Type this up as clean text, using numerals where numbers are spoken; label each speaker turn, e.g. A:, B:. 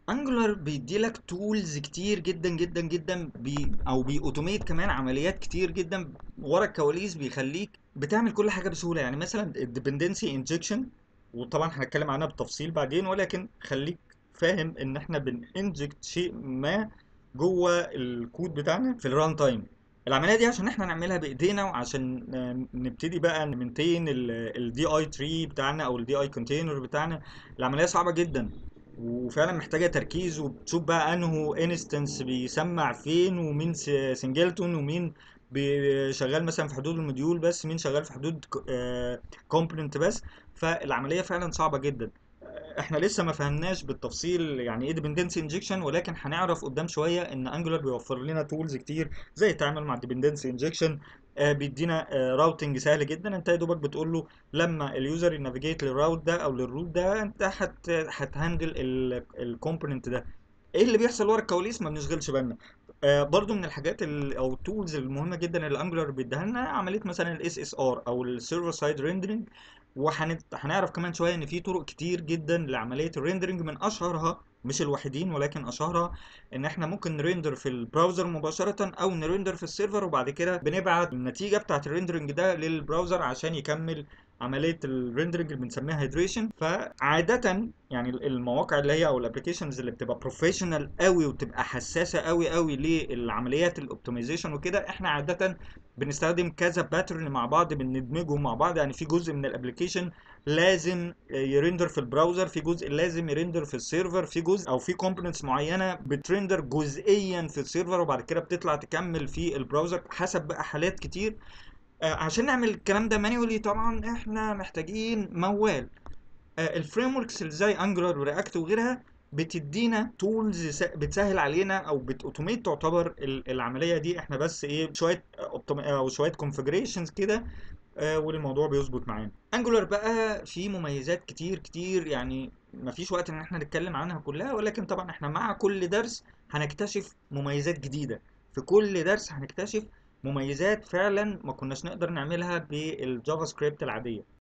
A: انجولار بيدي لك تولز كتير جدا جدا جدا او بيأوتوميت كمان عمليات كتير جدا ورا الكواليس، بيخليك بتعمل كل حاجه بسهوله. يعني مثلا الديبندنسي انجكشن، وطبعا هنتكلم عنها بالتفصيل بعدين، ولكن خليك فاهم ان احنا بننجكت شيء ما جوه الكود بتاعنا في الران تايم. العمليه دي عشان احنا نعملها بايدينا، وعشان نبتدي بقى نمنتين الدي اي تري بتاعنا او الدي اي كونتينر بتاعنا، العمليه صعبه جدا وفعلا محتاجه تركيز. وبتشوف بقى انه انستنس بيسمع فين، ومين سنجلتون، ومين شغال مثلا في حدود الموديول بس، مين شغال في حدود كومبوننت بس. فالعمليه فعلا صعبه جدا. احنا لسه ما فهمناش بالتفصيل يعني ايه ديبندنسي انجكشن، ولكن هنعرف قدام شويه ان انجولار بيوفر لنا تولز كتير زي التعامل مع الديبندنسي انجكشن. بيدينا راوتنج سهل جدا. انت يا دوبك بتقول له لما اليوزر ينافيجيت للراوت ده او للروت ده، انت هتهندل الكومبوننت ده. ايه اللي بيحصل ورا الكواليس ما بنشغلش بالنا. برضو من الحاجات او التولز المهمه جدا اللي انجلر بيديها لنا عمليه مثلا الاس اس ار او السيرفر سايد ريندرنج. وهنعرف كمان شويه ان في طرق كتير جدا لعمليه الريندرنج، من اشهرها مش الوحيدين ولكن اشهرها ان احنا ممكن نريندر في البراوزر مباشره، او نريندر في السيرفر وبعد كده بنبعت النتيجه بتاعه الريندرنج ده للبراوزر عشان يكمل عمليه الريندرنج اللي بنسميها هيدريشن. فعاده يعني المواقع اللي هي او الابلكيشنز اللي بتبقى بروفيشنال قوي وتبقى حساسه قوي قوي للعمليات الاوبتمايزيشن وكده، احنا عاده بنستخدم كذا باترن مع بعض، بندمجهم مع بعض. يعني في جزء من الابلكيشن لازم يرندر في البراوزر، في جزء لازم يرندر في السيرفر، في جزء او في كومبوننتس معينه بترندر جزئيا في السيرفر وبعد كده بتطلع تكمل في البراوزر، حسب بقى حالات كتير. عشان نعمل الكلام ده مانيولي طبعا احنا محتاجين موال. الفريم وركس اللي زي انجلر ورياكت وغيرها بتدينا تولز بتسهل علينا او بتوتوميت تعتبر العمليه دي. احنا بس ايه شويه او شويه كونفجريشنز كده، والموضوع بيظبط معانا. انجولار بقى فيه مميزات كتير كتير، يعني مفيش وقت ان احنا نتكلم عنها كلها، ولكن طبعا احنا مع كل درس هنكتشف مميزات جديده. في كل درس هنكتشف مميزات فعلا ما كناش نقدر نعملها بالجافا سكريبت العاديه.